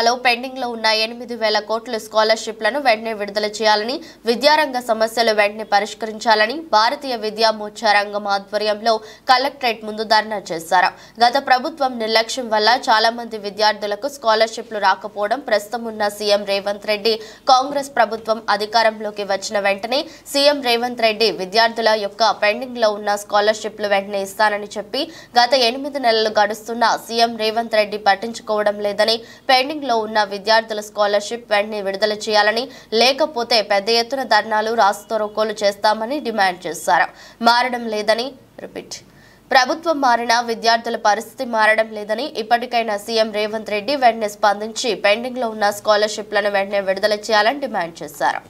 Pending లో ఉన్న 8,000 కోట్ల స్కాలర్షిప్లను వెంటనే విడుదల చేయాలని, విద్యారంగ సమస్యలు వెంటనే పరిష్కరించాలని భారతీయ విద్యా మోర్చా రంగం ఆధ్వర్యంలో కలెక్టరేట్ ముందు ధర్నా చేశారు. గత ప్రభుత్వం నిర్లక్ష్యం వల్ల చాలా మంది విద్యార్థులకు స్కాలర్షిప్లు రాకపోవడం ప్రస్తుతం ఉన్న సీఎం రేవంత్ రెడ్డి కాంగ్రెస్ ప్రభుత్వం అధికారంలోకి వచ్చిన వెంటనే సీఎం రేవంత్ రెడ్డి విద్యార్థుల యొక్క పెండింగ్ లో ఉన్న స్కాలర్షిప్లు వెంటనే ఇస్తానని చెప్పి గత 8 నెలలు గడుస్తున్నా సీఎం రేవంత్ రెడ్డి పట్టించుకోవడం లేదని, పెండింగ్ లో ఉన్న విద్యార్థుల స్కాలర్షిప్ వెంటనే విడుదల చేయాలని, లేకపోతే పెద్ద ఎత్తున ధర్నాలు రాస్తారోకోలు చేస్తామని డిమాండ్ చేశారు. మారడం లేదని ప్రభుత్వం మారినా విద్యార్థుల పరిస్థితి మారడం లేదని, ఇప్పటికైనా సీఎం రేవంత్ రెడ్డి వెంటనే స్పందించి పెండింగ్ లో ఉన్న స్కాలర్షిప్లను వెంటనే విడుదల చేయాలని డిమాండ్ చేశారు.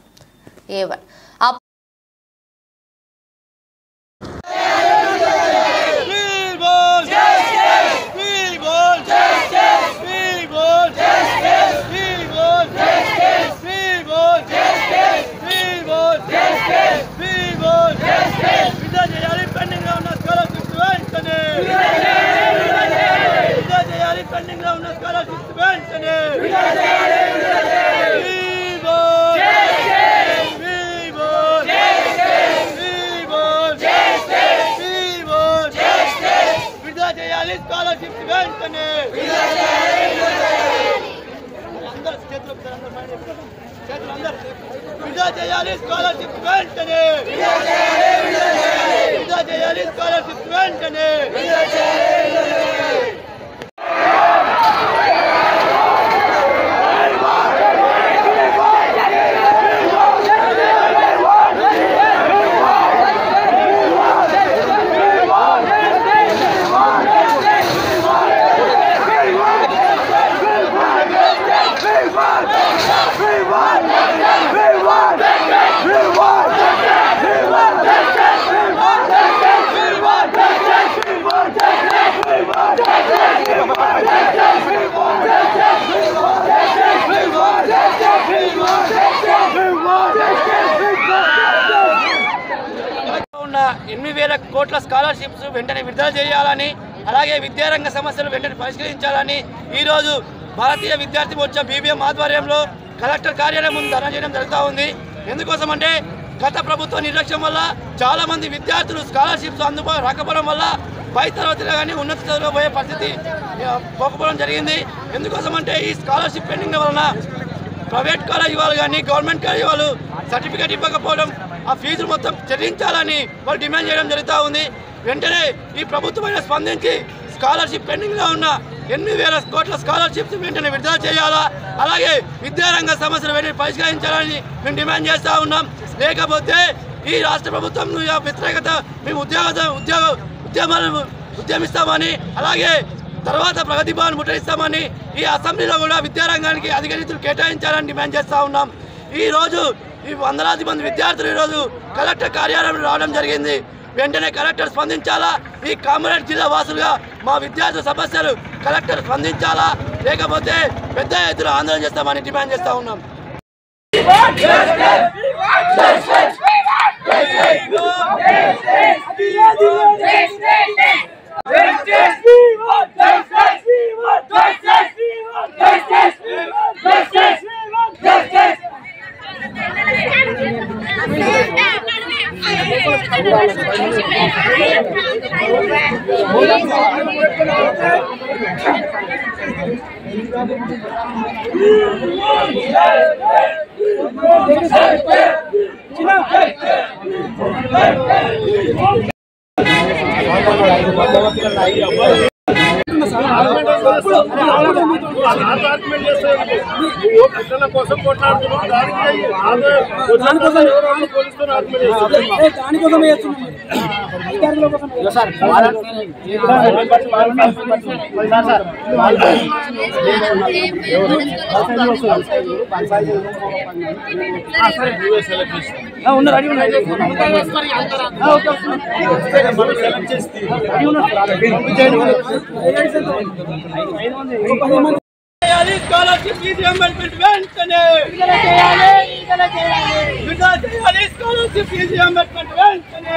ఉన్న 8,000 కోట్ల స్కాలర్షిప్స్ వెంటనే విడుదల చేయాలని, అలాగే విద్యారంగ సమస్యలు వెంటనే పరిష్కరించాలని ఈరోజు భారతీయ విద్యార్థి మోర్చా బీబీఎం ఆధ్వర్యంలో కలెక్టర్ కార్యాలయం ముందు ధర్నా చేయడం జరుగుతూ ఉంది. ఎందుకోసమంటే గత ప్రభుత్వ నిర్లక్ష్యం వల్ల చాలా మంది విద్యార్థులు స్కాలర్షిప్స్ రాకపోవడం వల్ల పై తరగతిలో కానీ ఉన్నత చదువులో పోయే పరిస్థితి పోకపోవడం జరిగింది. ఎందుకోసమంటే ఈ స్కాలర్షిప్ పెండింగ్ వలన ప్రైవేట్ కాలేజీ వాళ్ళు కానీ గవర్నమెంట్ కాలేజీ వాళ్ళు సర్టిఫికేట్ ఇవ్వకపోవడం, ఆ ఫీజులు మొత్తం చెల్లించాలని వాళ్ళు డిమాండ్ చేయడం జరుగుతూ ఉంది. వెంటనే ఈ ప్రభుత్వమైన స్పందించి స్కాలర్షిప్ పెండింగ్లో ఉన్న 8,000 కోట్ల స్కాలర్షిప్స్ వెంటనే విడుదల చేయాలా, అలాగే విద్యారంగ సమస్యలు వెంటనే పరిష్కరించాలని మేము డిమాండ్ చేస్తూ ఉన్నాం. లేకపోతే ఈ రాష్ట్ర ప్రభుత్వం వ్యతిరేకత మేము ఉద్యమిస్తామని, అలాగే తర్వాత ప్రగతి భవన్ ముట్టడిస్తామని, ఈ అసెంబ్లీలో కూడా విద్యారంగానికి అధిక నిధులు కేటాయించాలని డిమాండ్ చేస్తూ ఉన్నాం. ఈరోజు ఈ వందలాది మంది విద్యార్థులు ఈరోజు కలెక్టర్ కార్యాలయంలో రావడం జరిగింది. వెంటనే కలెక్టర్ స్పందించాలా, ఈ కామారెడ్డి జిల్లా వాసులుగా మా విద్యార్థుల సమస్యలు కలెక్టర్ స్పందించాలా, లేకపోతే పెద్ద ఎత్తున ఆందోళన చేస్తామని డిమాండ్ చేస్తూ ఉన్నాం. Scholarship reimbursement వెంటనే scholarship reimbursement వెంటనే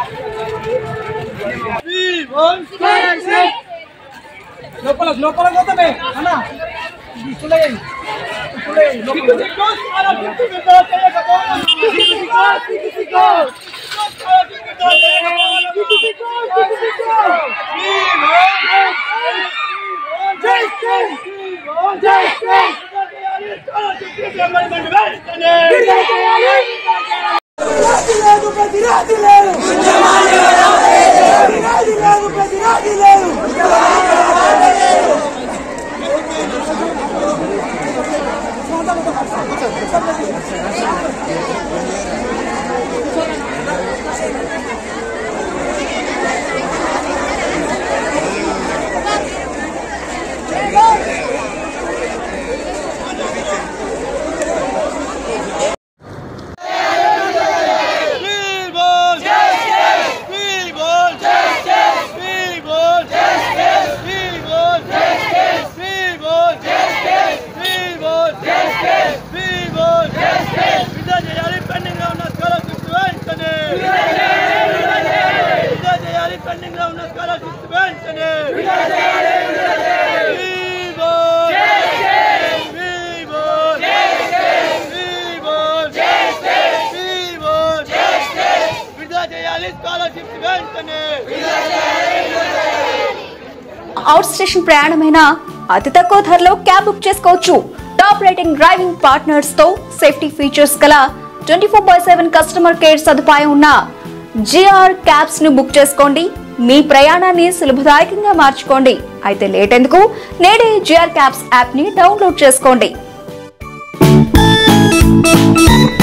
అవుట్ స్టేషన్ ప్రయాణమైన అతి తక్కువ ధరలో క్యాబ్ బుక్ చేసుకోవచ్చు. టాప్ రేటింగ్ డ్రైవింగ్ పార్ట్నర్స్ తో సేఫ్టీ ఫీచర్స్ గల 24/7 కస్టమర్ కేర్ సదుపాయం ఉన్న జిఆర్ క్యాబ్స్ ను బుక్ చేసుకోండి. మీ ప్రయాణాన్ని సులభదాయకంగా మార్చుకోండి. అయితే లేట్ ఎందుకు? నేడే జిఆర్ క్యాబ్స్ యాప్ ని డౌన్లోడ్ చేసుకోండి.